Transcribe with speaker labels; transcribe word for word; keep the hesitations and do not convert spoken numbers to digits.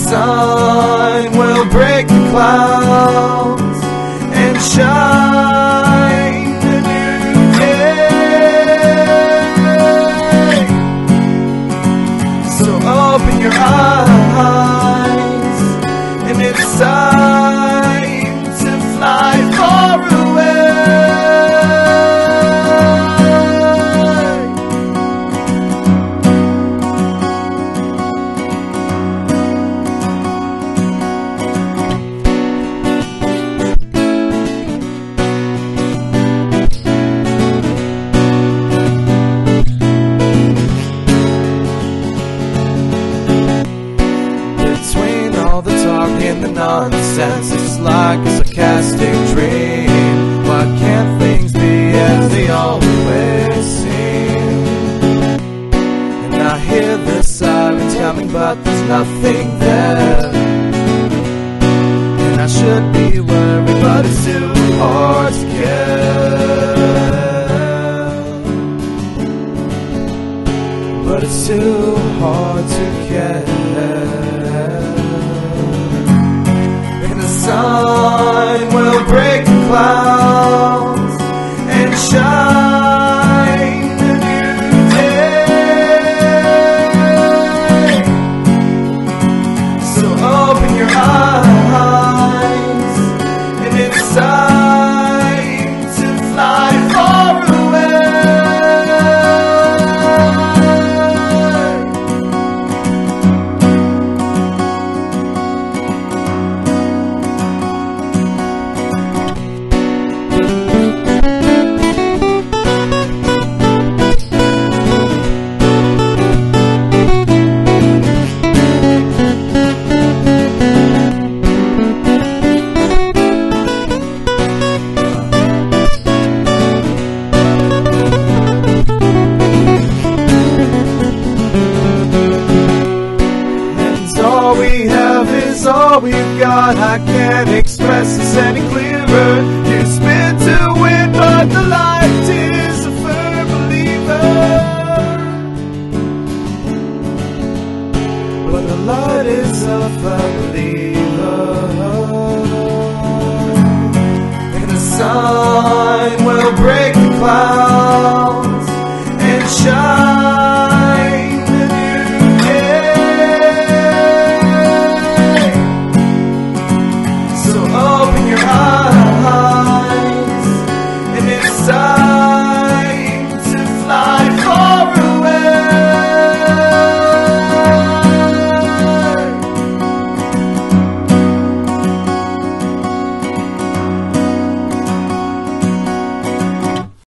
Speaker 1: sun will break the clouds and shine a new day. So open your eyes, and it's time to fly far away. In the nonsense, it's like a sarcastic dream. Why can't things be as they always seem? And I hear the sirens coming, but there's nothing there. And I should be worried, but it's too hard to care. But it's too hard to care. The sun will break the clouds and shine a new day. So open your eyes, and it's time to fly far away. All we have is all we've got. I can't express this any clearer. You spin to win, but the light is a firm believer. But the light is a firm believer. And the sun will break the clouds and shine